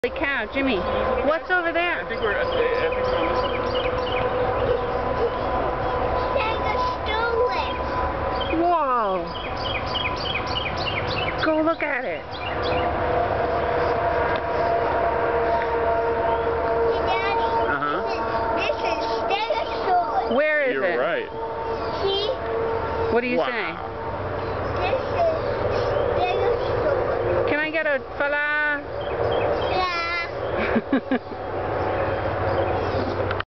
Holy cow, Jimmy, what's over there? I think we're on this. Whoa! Go look at it. Uh-huh. This is Stegosaurus. Where is it? You're right. See? What do you Wow. say? This is Stegosaurus. Can I get a fala? Yeah.